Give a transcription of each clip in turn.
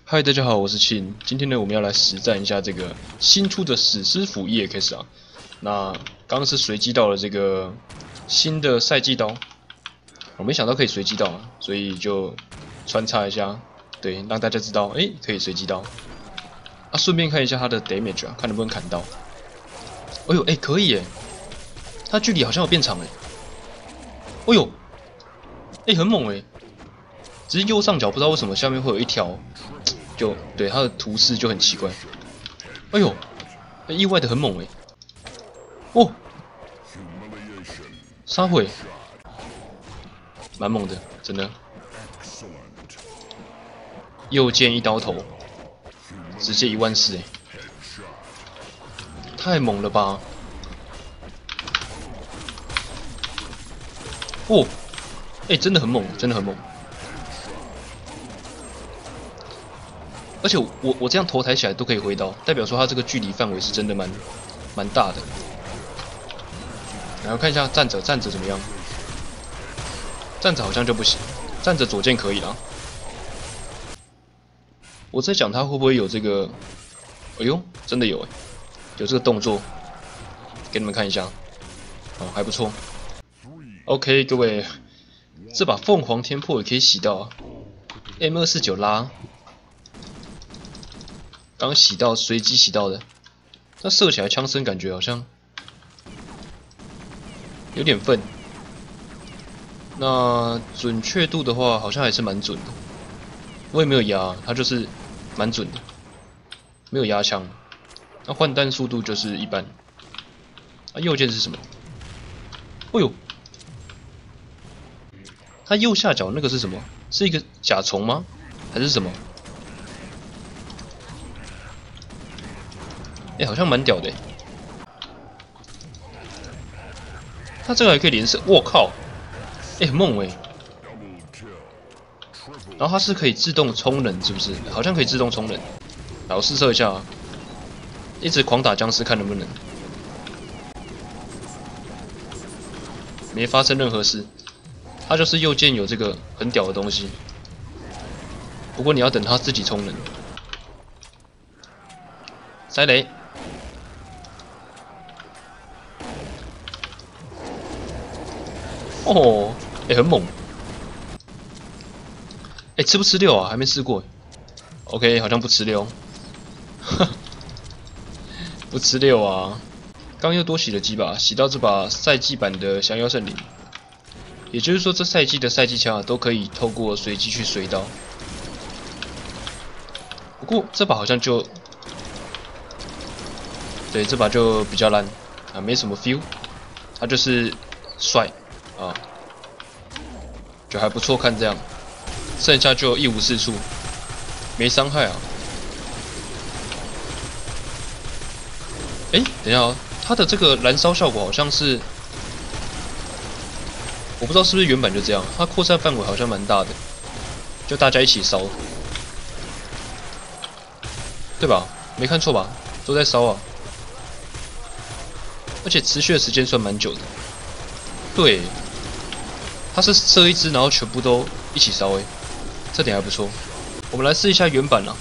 嗨，大家好，我是庆。今天呢，我们要来实战一下这个新出的史诗府 EX 啊。那刚刚是随机到了这个新的赛季刀，我没想到可以随机到，所以就穿插一下，对，让大家知道，可以随机到。啊，顺便看一下它的 damage 啊，看能不能砍到。哎呦，可以耶，它距离好像有变长哎。哎呦，很猛哎。只是右上角不知道为什么下面会有一条。就对它的图示就很奇怪，哎呦，意外的很猛哦，杀回，蛮猛的，真的。右键一刀头，直接14000太猛了吧！哦，真的很猛，真的很猛。而且我这样头抬起来都可以挥刀，代表说它这个距离范围是真的蛮大的。然后看一下站着怎么样？站着好像就不行，站着左键可以啦。我在讲它会不会有这个？哎呦，真的有有这个动作，给你们看一下。哦，还不错。OK， 各位，这把凤凰天破也可以洗到啊 M249拉。刚洗到，随机洗到的，那射起来枪声感觉好像有点笨。那准确度的话，好像还是蛮准的。我也没有压，它就是蛮准的，没有压枪。那换弹速度就是一般。啊，右键是什么？哦呦，它右下角那个是什么？是一个甲虫吗？还是什么？好像蛮屌的他这个还可以连射，我靠！很猛然后它是可以自动充能，是不是？好像可以自动充能。来，我试射一下啊，一直狂打僵尸，看能不能。没发生任何事，它就是右键有这个很屌的东西。不过你要等它自己充能。塞雷。哦，很猛。吃不吃6啊？还没试过。OK， 好像不吃6。不吃6啊。刚又多洗了几把，洗到这把赛季版的降妖圣灵。也就是说，这赛季的赛季枪都可以透过随机去随刀。不过这把好像就，对，这把就比较烂啊，没什么 feel。它就是帅。啊，就还不错看这样，剩下就一无是处，没伤害啊。等一下它的这个燃烧效果好像是，我不知道是不是原版就这样，它扩散范围好像蛮大的，就大家一起烧，对吧？没看错吧？都在烧啊，而且持续的时间算蛮久的，对。它是射一只，然后全部都一起烧这点还不错。我们来试一下原版啦。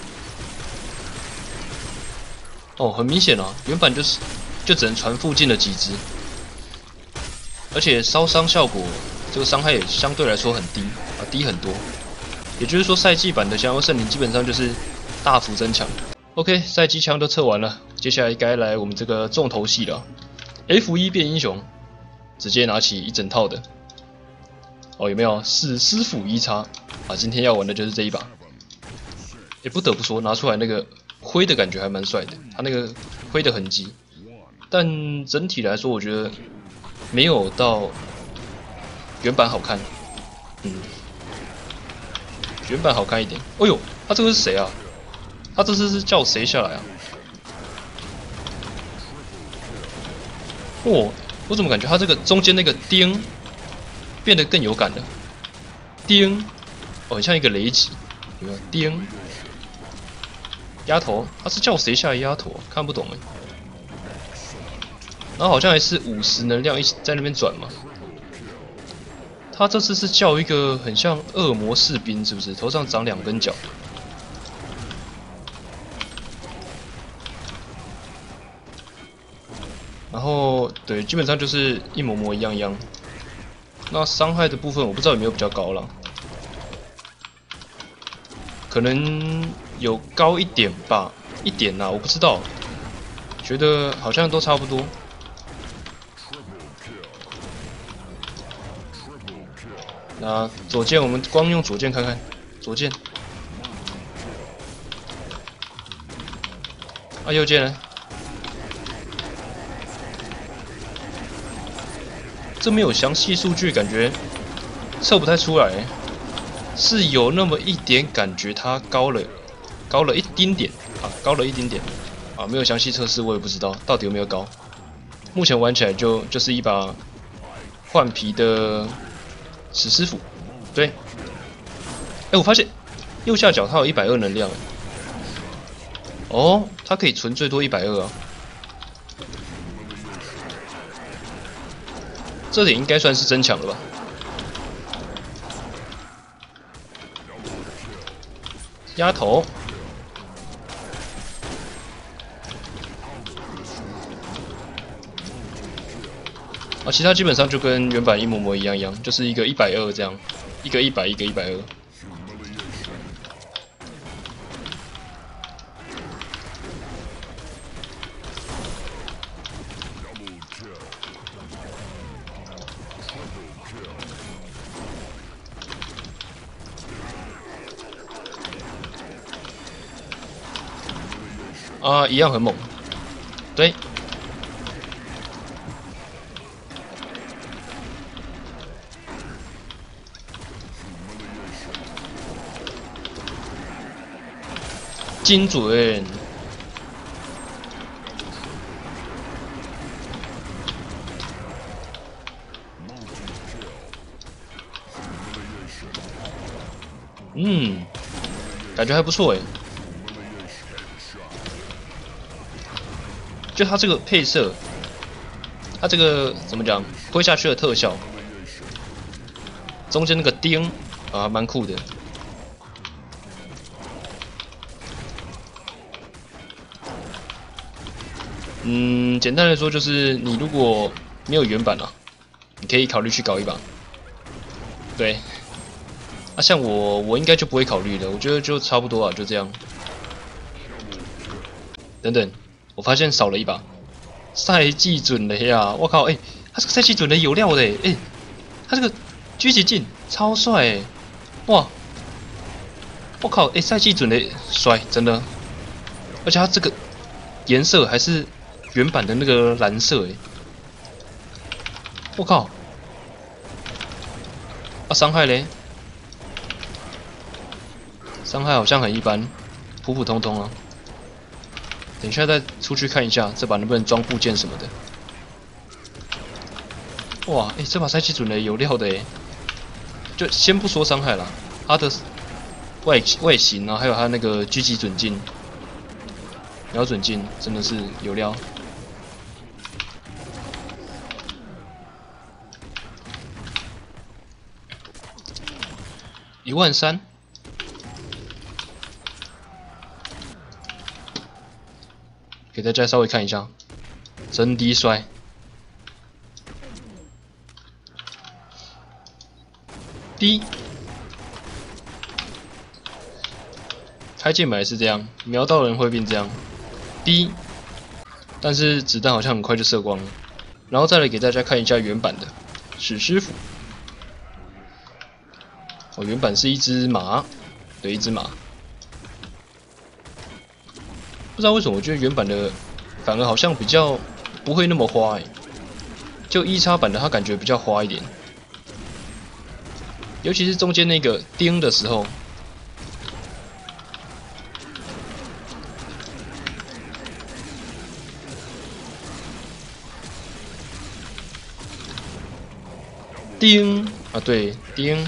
哦，很明显原版就只能传附近的几只，而且烧伤效果这个伤害也相对来说很低啊，低很多。也就是说，赛季版的降妖圣灵基本上就是大幅增强。OK， 赛季枪都测完了，接下来该来我们这个重头戏了。F1变英雄，直接拿起一整套的。有没有史诗府1叉啊？今天要玩的就是这一把。不得不说，拿出来那个挥的感觉还蛮帅的，他那个挥的痕迹。但整体来说，我觉得没有到原版好看。原版好看一点。哎呦，他这个是谁啊？他这次是叫谁下来啊？我怎么感觉他这个中间那个钉变得更有感了？钉，很像一个雷击，有没有？钉，丫头，他是叫谁下来丫头？看不懂然后好像还是50能量一起在那边转嘛。他这次是叫一个很像恶魔士兵，是不是？头上长2根角。 然后对，基本上就是一模一样。那伤害的部分我不知道有没有比较高了，可能有高一点吧，一点啦，我不知道，觉得好像都差不多。那左键我们光用左键看看，左键。啊，右键呢？这没有详细数据，感觉测不太出来。是有那么一点感觉它高了一丁点啊，高了一丁点啊，没有详细测试，我也不知道到底有没有高。目前玩起来就是一把换皮的史诗斧，对。我发现右下角它有120能量，哦，它可以存最多120啊。这点应该算是真强了吧？压头，啊，其他基本上就跟原版一模一样，就是一个120这样，一个100，一个120。啊，一样很猛，对。精准。感觉还不错诶。就它这个配色，它这个怎么讲？挥下去的特效，中间那个钉啊，蛮酷的。简单来说就是你如果没有原版啊，你可以考虑去搞一把。对。啊，像我应该就不会考虑了，我觉得就差不多啊，就这样。等等，我发现少了一把赛季准雷啊！我靠，他这个赛季准雷有料的，他这个狙击镜超帅，哇！我靠，赛季准雷帅，真的，而且他这个颜色还是原版的那个蓝色，我靠！啊，伤害嘞？伤害好像很一般，普普通通啊。等一下再出去看一下，这把能不能装部件什么的。哇，这把赛季准雷有料的就先不说伤害啦，它的外形啊，还有它那个狙击准镜、瞄准镜，真的是有料。13000。给大家稍微看一下，真低衰。D 开键本来是这样，瞄到人会变这样。D， 但是子弹好像很快就射光了。然后再来给大家看一下原版的史诗斧。原版是一只马，对，一只马。不知道为什么，我觉得原版的反而好像比较不会那么花就1X版的它感觉比较花一点，尤其是中间那个钉的时候。钉啊，对，钉。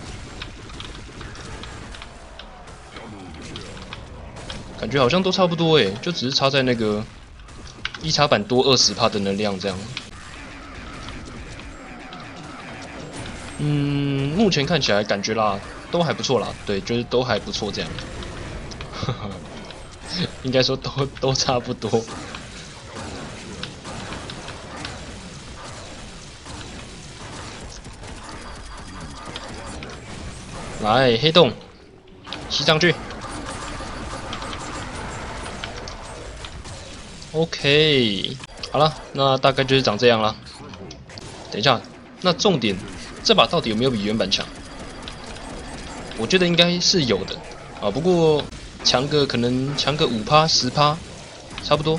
感觉好像都差不多就只是差在那个1X版多20%的能量这样。目前看起来感觉啦都还不错啦，对，就是都还不错这样。应该说都差不多。 来黑洞，吸上去。OK， 好了，那大概就是长这样了。等一下，那重点，这把到底有没有比原版强？我觉得应该是有的啊，不过可能强个5%、10%，差不多。